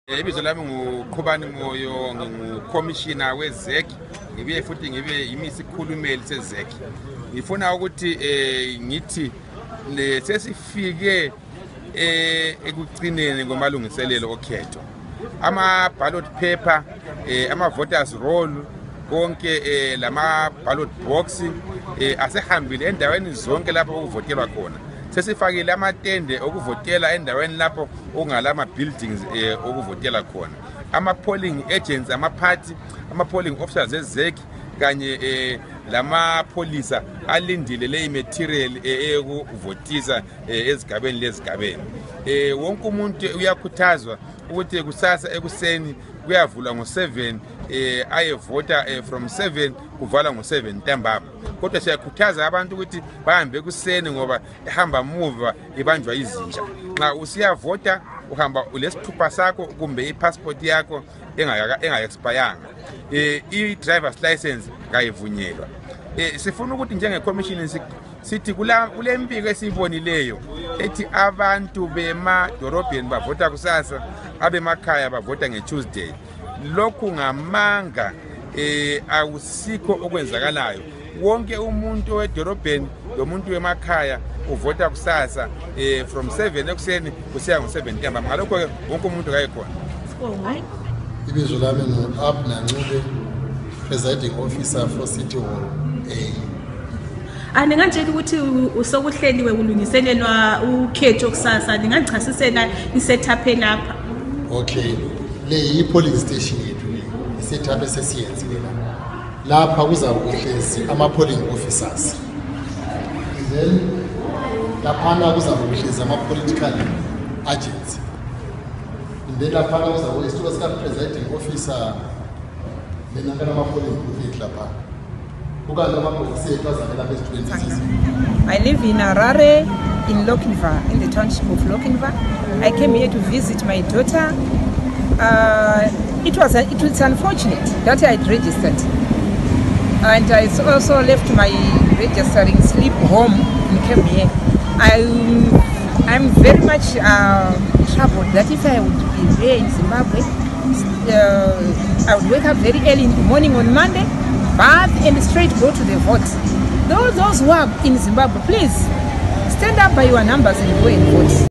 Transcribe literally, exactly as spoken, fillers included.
Ibizo lami nguQhubani Moyo, ngumcommissioner weZ E C, ngibuye futhi ngibe imisikhulumeli seZ E C. Ngifuna ukuthi eh ngithi le sesifike eh ekugcineni ngomalungiselelo okhetho. Ama ballot paper, eh ama voters roll, konke eh lama ballot box eh asehambile endaweni zonke lapho ukuvotelwa khona. Sesifakile amatende okuvotela endaweni lapho okungalama buildings eh okuvotela khona. Ama polling agents, ama party, ama polling officers eZ E C kanye eh lama polisa alindile le material ekuvotisa ezigabeni lezigabeni. Eh wonke umuntu uyakhuthazwa ukuthi kusasa ekuseni kuyavula ngo seven eh ayevota eh, from seven kuvala ngo seven ntambama. Kodwa siyakhuthaza abantu ukuthi bahambe kuseni ngoba ehamba muva ibanjwa izinja. Nxa usiyavota uhamba ulesithupha sakho kumbe ipassport yakho engaka enga expiranga. Eh i driver's license kayivunyelwa. Eh sifuna ukuthi njenge commission sithi kula kule mpiko esibonileyo ethi abantu bemadorobheni bavota kusasa, abemakhaya bavota ngeTuesday. Lokhu ngamanga eh awusikho okwenzakalayo. Wonke umuntu wedorobheni lomuntu wemakhaya uvota kusasa eh from seven ekuseni kusiya ngo seven ntambama. Ngalokho wonke umuntu kayikhona. Sibonga. Ibizo lami nguAbner Ncube, presiding officer for City Hall A. Aningantshela ukuthi usokuhleliwe kulungiselelwa ukhetho kusasa, ningangichasisela isetup lapha. Okay, le yi polling station yethu le isetup esesiyenzile la. Lapha kuzakuhlezi ama polling officers. Then lapha kuzakuhlezi ama political agents. Then lapha kuzakuba isitulo sika presiding officer lena kana ama polling booth lapha. I live in Harare, in Lochinvar, in the township of Lochinvar. I came here to visit my daughter. Uh, it was a, it was unfortunate that I had registered, and I also left my registering slip home and came here. I'm I'm very much uh, troubled that if I would be here in Zimbabwe, uh, I would wake up very early in the morning on Monday, bath and straight go to the vote. Those, those who are in Zimbabwe, please stand up by your numbers and go and vote.